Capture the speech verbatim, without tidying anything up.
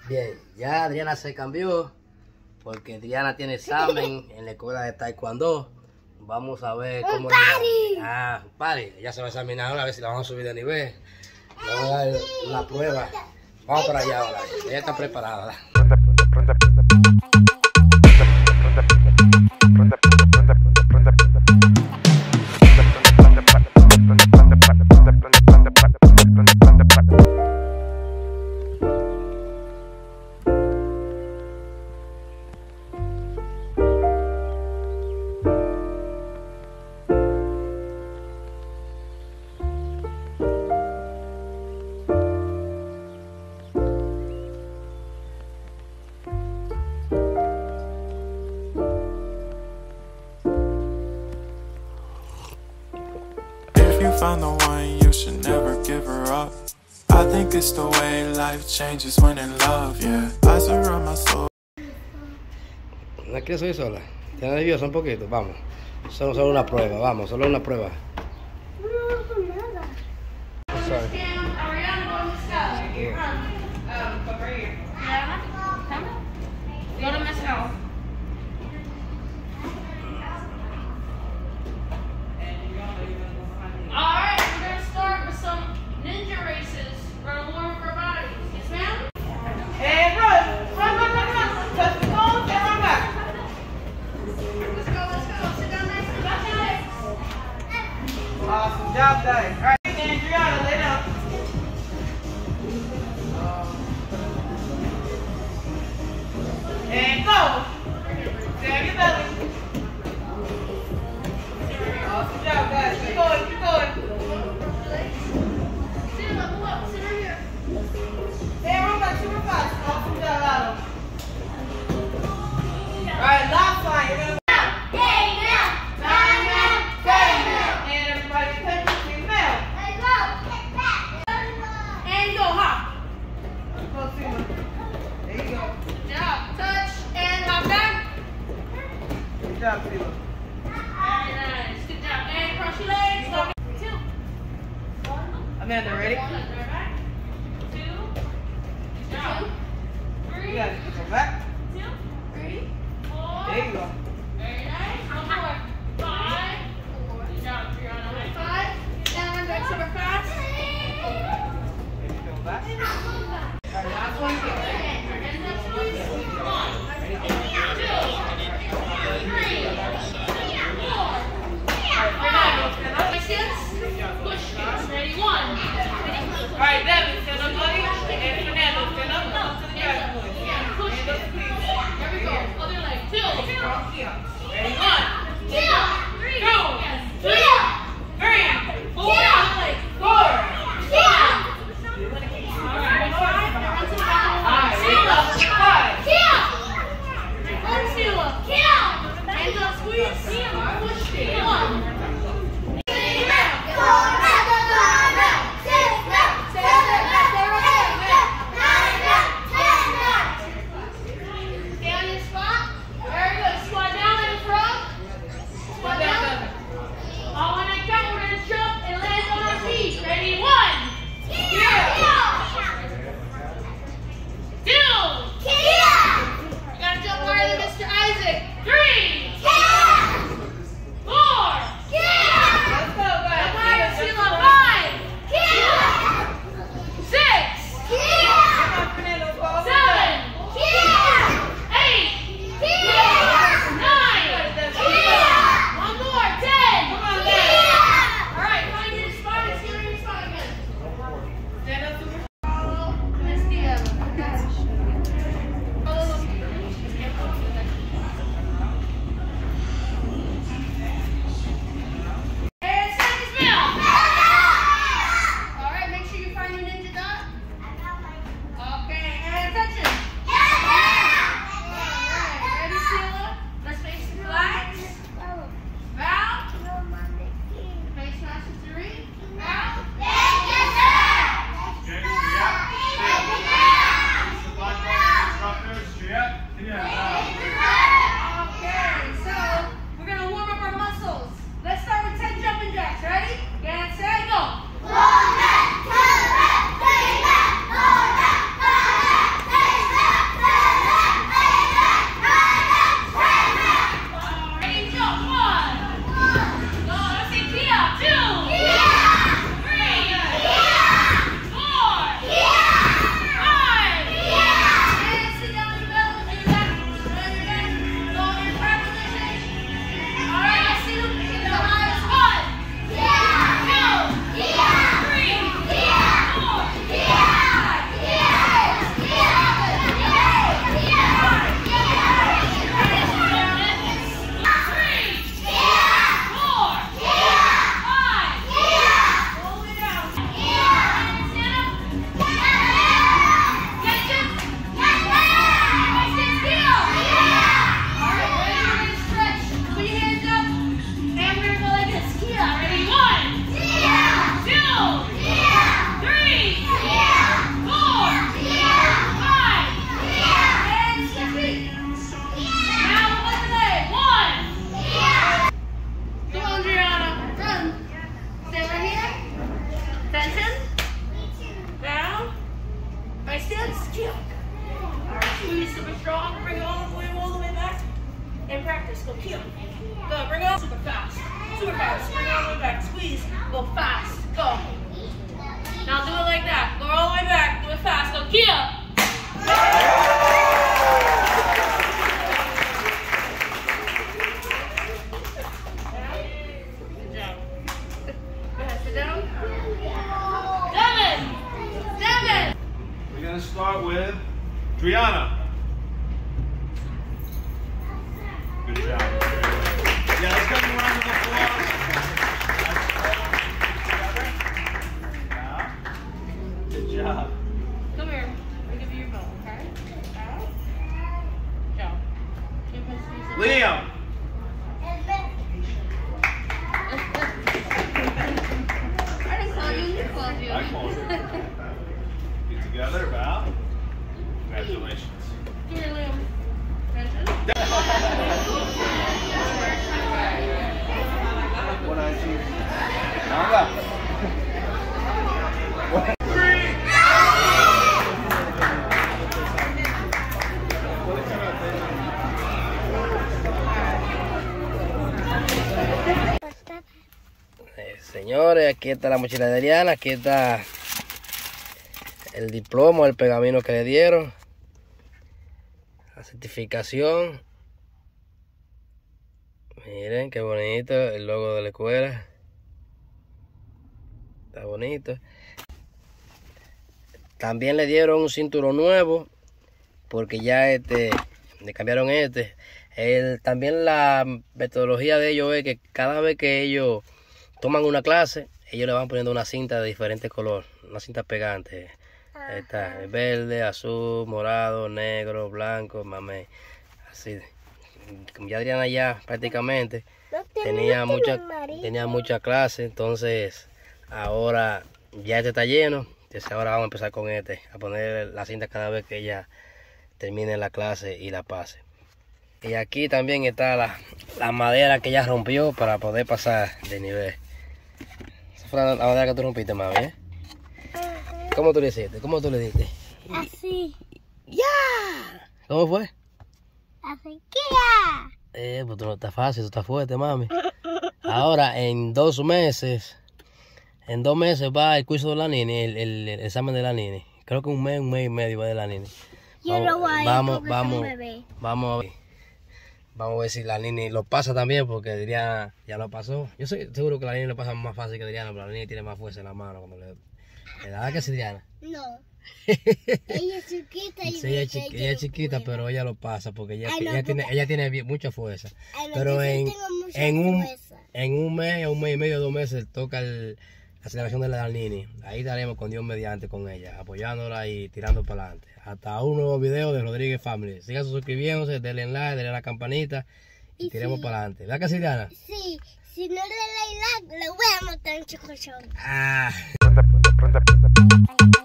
Bien, ya Adriana se cambió porque Adriana tiene examen en la escuela de Taekwondo. Vamos a ver cómo le va. Ah, pare, ya se va a examinar ahora a ver si la vamos a subir de nivel. Le voy a dar una prueba. Vamos para allá ahora. Ella está preparada. Found the one, you should never give her up. I think it's the way life changes when in love, yeah. I surround my soul. ¿No es que soy sola? ¿Estás nerviosa un poquito? Vamos. Solo, solo una prueba, vamos, solo una prueba. No, no, no, nada. Sorry. Go to Miss L. Alright, we're going to start with some ninja races. We're going to warm up our bodies. Yes, ma'am? And run! Run, run, run, run! Touch the phones and run back. Let's go, let's go. Sit down nice and back down. Awesome job, guys. All right, Adriana, lay down. And go! Down your belly. Awesome job, guys. Keep going, keep going. Sit up, move up. Sit right here. And run back super fast. Awesome job, Adam. All right, last line. You're gonna and everybody attention, please, ma'am. And go, hop. Go, Tina. There you go. Good job. Touch and hop back. Good job, Tina. Very nice. Good job. And cross your legs. Go. Two. Amanda, ready? One. Right back. Two. Good job. Three. You guys go back. Two. Three. Four. There you go. Very nice. One more. Five. Good job, Brianna. Five. Down, back super fast. Maybe go back. All right, last one. Hands up, please. One. Two. Three. stand still. All right, squeeze super strong. Bring it all the way, all the way back. And practice. Go heel. Go. Bring it all super fast. Super fast. Bring it all the way back. Squeeze. Go fast. Go. Now do it like that. Go all the way back. Do it fast. Go heel. Start with Driana. Good job. Yeah, let's give them a round of applause. Good job. Come here. I'll give you your bone, okay? Out. Go. Give us these. Liam. I didn't call you. You called you. I called you. Get together, Val. Congratulations. Come here, Liam. Eh, señores, aquí está la mochila de Adriana, aquí está el diploma, el pergamino que le dieron, la certificación. Miren qué bonito el logo de la escuela, está bonito. También le dieron un cinturón nuevo porque ya este le cambiaron este. El, también la metodología de ellos es que cada vez que ellos toman una clase, ellos le van poniendo una cinta de diferente color, una cinta pegante. Ahí está, verde, azul, morado, negro, blanco, mamey. Así. Como ya Adriana ya prácticamente No tenía tenemos mucha, amarillo. tenía mucha clase, entonces ahora ya este está lleno. Entonces ahora vamos a empezar con este, a poner la cinta cada vez que ella termine la clase y la pase. Y aquí también está la, la madera que ella rompió para poder pasar de nivel. Esa fue la, la madera que tú rompiste, mami, ¿eh? ¿Cómo tú le hiciste? ¿Cómo tú le diste? Así. ¡Ya! ¿Cómo fue? Así que ya. Eh, pues tú no estás fácil, tú estás fuerte, mami. Ahora, en dos meses, en dos meses va el curso de la Nini, el, el, el examen de la Nini. Creo que un mes, un mes y medio va de la Nini. Yo lo voy a ir vamos, porque vamos, soy un bebé. vamos a ver. Vamos a ver si la Nini lo pasa también, porque Adriana ya lo pasó. Yo soy seguro que la Nini lo pasa más fácil que Adriana, pero la Nini tiene más fuerza en la mano. Cuando le, ¿le da que es Adriana? No. Ella es chiquita y Sí, ella es, chiqui- ella es chiquita, pero ella lo pasa porque ella, Ay, no, ella tiene, porque- ella tiene bien- mucha fuerza. Ay, no, Pero yo sí en, tengo mucha en, un, fuerza. en un mes, un mes y medio, dos meses, toca el, la celebración de la Nini. Ahí estaremos con Dios mediante con ella, apoyándola y tirando para adelante. Hasta un nuevo video de Rodríguez Family. Sigan suscribiéndose, denle like, denle a la campanita y, Y tiremos sí. para adelante. ¿Verdad que sí, Diana? Sí, si no le da like, le voy a matar un chocochón. Ah. Prende, prende, prende, prende.